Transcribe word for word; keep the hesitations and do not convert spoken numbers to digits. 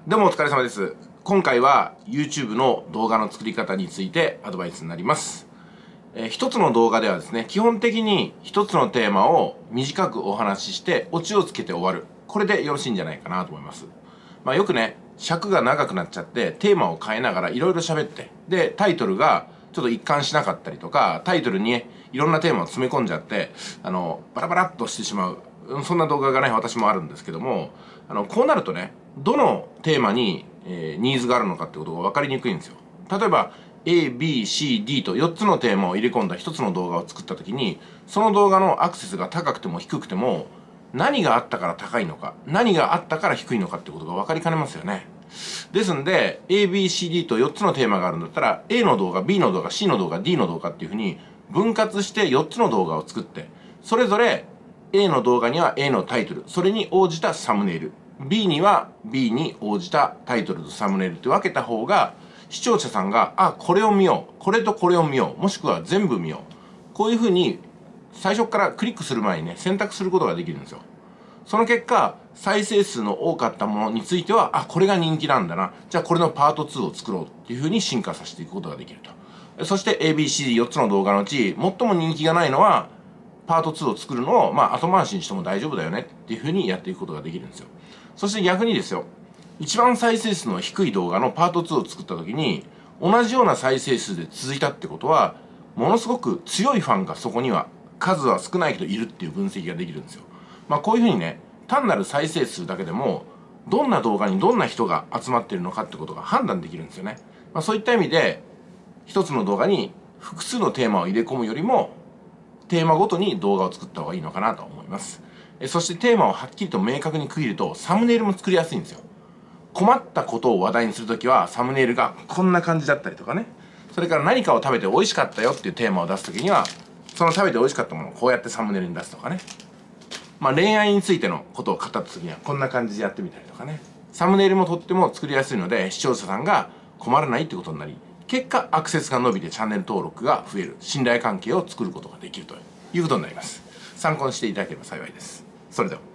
どうもお疲れ様です。今回は YouTube の動画の作り方についてアドバイスになります。えー、一つの動画ではですね、基本的に一つのテーマを短くお話ししてオチをつけて終わる。これでよろしいんじゃないかなと思います。まあよくね、尺が長くなっちゃってテーマを変えながらいろいろ喋って、で、タイトルがちょっと一貫しなかったりとか、タイトルにいろんなテーマを詰め込んじゃって、あの、バラバラっとしてしまう。そんな動画がね、私もあるんですけども、あの、こうなるとね、どのテーマに、えー、ニーズがあるのかってことが分かりにくいんですよ。例えば、A、B、C、D とよっつのテーマを入れ込んだひとつの動画を作ったときに、その動画のアクセスが高くても低くても、何があったから高いのか、何があったから低いのかってことが分かりかねますよね。ですんで、A、B、C、D とよっつのテーマがあるんだったら、A の動画、B の動画、C の動画、D の動画っていうふうに分割してよっつの動画を作って、それぞれ A の動画には A のタイトル、それに応じたサムネイル、B には B に応じたタイトルとサムネイルって分けた方が、視聴者さんが、あ、これを見よう、これとこれを見よう、もしくは全部見よう。こういうふうに、最初からクリックする前にね、選択することができるんですよ。その結果、再生数の多かったものについては、あ、これが人気なんだな。じゃあこれのパートツーを作ろうっていうふうに進化させていくことができると。そして エービーシーディーよっ つの動画のうち、最も人気がないのは、パートツーを作るのを、まあ、後回しにしても大丈夫だよねっていうふうにやっていくことができるんですよ。そして逆にですよ、一番再生数の低い動画のパートツーを作った時に、同じような再生数で続いたってことは、ものすごく強いファンがそこには、数は少ないけどいるっていう分析ができるんですよ。まあ、こういうふうにね、単なる再生数だけでも、どんな動画にどんな人が集まっているのかってことが判断できるんですよね。まあ、そういった意味で、一つの動画に複数のテーマを入れ込むよりも、テーマごとに動画を作った方がいいのかなと思います。えそしてテーマをはっきりと明確に区切ると、サムネイルも作りやすいんですよ。困ったことを話題にするときは、サムネイルがこんな感じだったりとかね。それから何かを食べて美味しかったよっていうテーマを出すときには、その食べて美味しかったものをこうやってサムネイルに出すとかね。まあ恋愛についてのことを語ったときにはこんな感じでやってみたりとかね。サムネイルもとっても作りやすいので、視聴者さんが困らないってことになり、結果アクセスが伸びてチャンネル登録が増える、信頼関係を作ることができるということになります。参考にしていただければ幸いです。それでは。